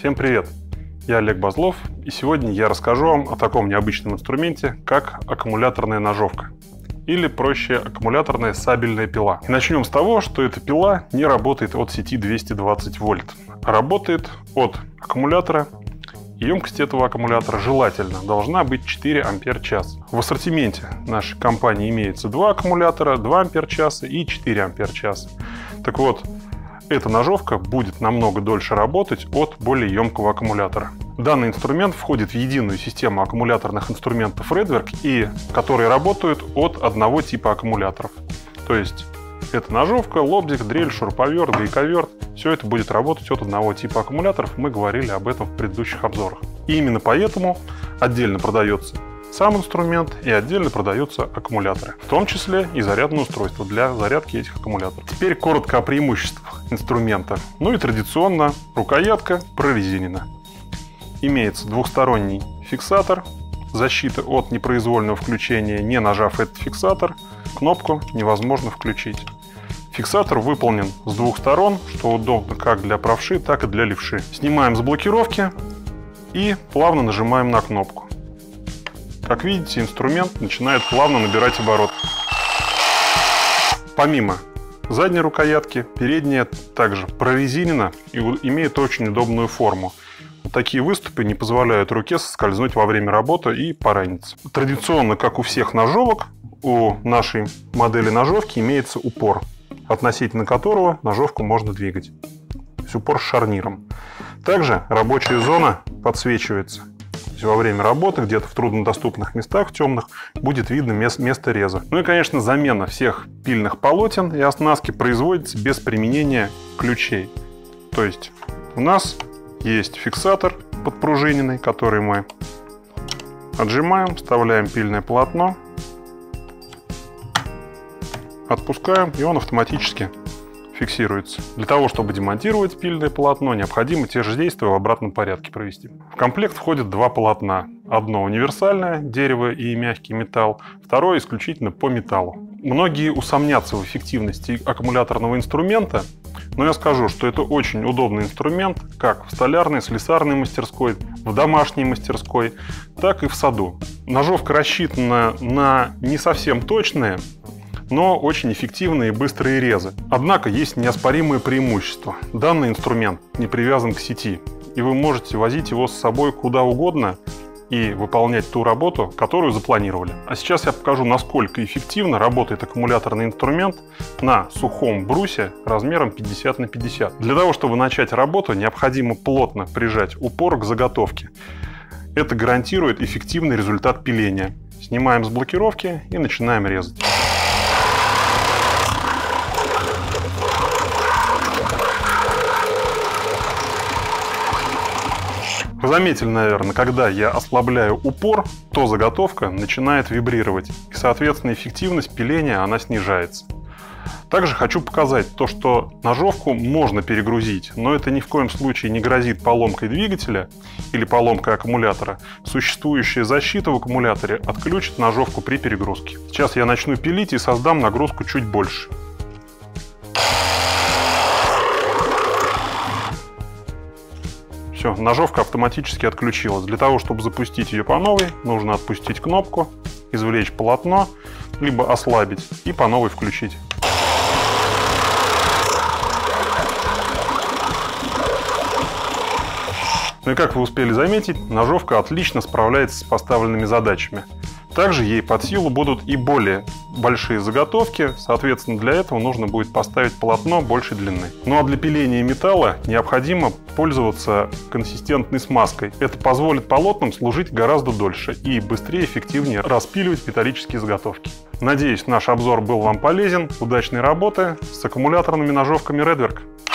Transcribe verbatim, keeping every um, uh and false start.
Всем привет! Я Олег Базлов, и сегодня я расскажу вам о таком необычном инструменте, как аккумуляторная ножовка. Или проще, аккумуляторная сабельная пила. И начнем с того, что эта пила не работает от сети двести двадцать вольт, а работает от аккумулятора. Емкость этого аккумулятора желательно должна быть четыре ампер-часа. В ассортименте нашей компании имеется два аккумулятора, два ампер-часа и четыре ампер-часа. Так вот, эта ножовка будет намного дольше работать от более емкого аккумулятора. Данный инструмент входит в единую систему аккумуляторных инструментов Redwerk, и которые работают от одного типа аккумуляторов. То есть это ножовка, лобзик, дрель, шуруповерт, гайковерт. Все это будет работать от одного типа аккумуляторов. Мы говорили об этом в предыдущих обзорах. И именно поэтому отдельно продается сам инструмент и отдельно продаются аккумуляторы, в том числе и зарядное устройство для зарядки этих аккумуляторов. Теперь коротко о преимуществах инструмента. Ну и традиционно рукоятка прорезинена. Имеется двухсторонний фиксатор, защита от непроизвольного включения. Не нажав этот фиксатор, кнопку невозможно включить. Фиксатор выполнен с двух сторон, что удобно как для правши, так и для левши. Снимаем с блокировки и плавно нажимаем на кнопку. Как видите, инструмент начинает плавно набирать оборот. Помимо задней рукоятки, передняя также прорезинена и имеет очень удобную форму. Такие выступы не позволяют руке соскользнуть во время работы и пораниться. Традиционно, как у всех ножовок, у нашей модели ножовки имеется упор, относительно которого ножовку можно двигать. То есть упор с шарниром. Также рабочая зона подсвечивается. Во время работы, где-то в труднодоступных местах, в темных, будет видно место реза. Ну и, конечно, замена всех пильных полотен и оснастки производится без применения ключей. То есть у нас есть фиксатор подпружиненный, который мы отжимаем, вставляем пильное полотно, отпускаем, и он автоматически фиксируется. Для того, чтобы демонтировать пильное полотно, необходимо те же действия в обратном порядке провести. В комплект входят два полотна. Одно универсальное, дерево и мягкий металл, второе исключительно по металлу. Многие усомнятся в эффективности аккумуляторного инструмента, но я скажу, что это очень удобный инструмент как в столярной, слесарной мастерской, в домашней мастерской, так и в саду. Ножовка рассчитана на не совсем точные, но очень эффективные и быстрые резы. Однако есть неоспоримое преимущество. Данный инструмент не привязан к сети, и вы можете возить его с собой куда угодно и выполнять ту работу, которую запланировали. А сейчас я покажу, насколько эффективно работает аккумуляторный инструмент на сухом брусе размером пятьдесят на пятьдесят. Для того, чтобы начать работу, необходимо плотно прижать упор к заготовке. Это гарантирует эффективный результат пиления. Снимаем с блокировки и начинаем резать. Вы заметили, наверное, когда я ослабляю упор, то заготовка начинает вибрировать, и, соответственно, эффективность пиления она снижается. Также хочу показать то, что ножовку можно перегрузить, но это ни в коем случае не грозит поломкой двигателя или поломкой аккумулятора. Существующая защита в аккумуляторе отключит ножовку при перегрузке. Сейчас я начну пилить и создам нагрузку чуть больше. Все, ножовка автоматически отключилась. Для того, чтобы запустить ее по новой, нужно отпустить кнопку, извлечь полотно, либо ослабить и по новой включить. Ну и как вы успели заметить, ножовка отлично справляется с поставленными задачами. Также ей под силу будут и более большие заготовки, соответственно, для этого нужно будет поставить полотно большей длины. Ну а для пиления металла необходимо пользоваться консистентной смазкой. Это позволит полотнам служить гораздо дольше и быстрее и эффективнее распиливать металлические заготовки. Надеюсь, наш обзор был вам полезен. Удачной работы с аккумуляторными ножовками Redwerk!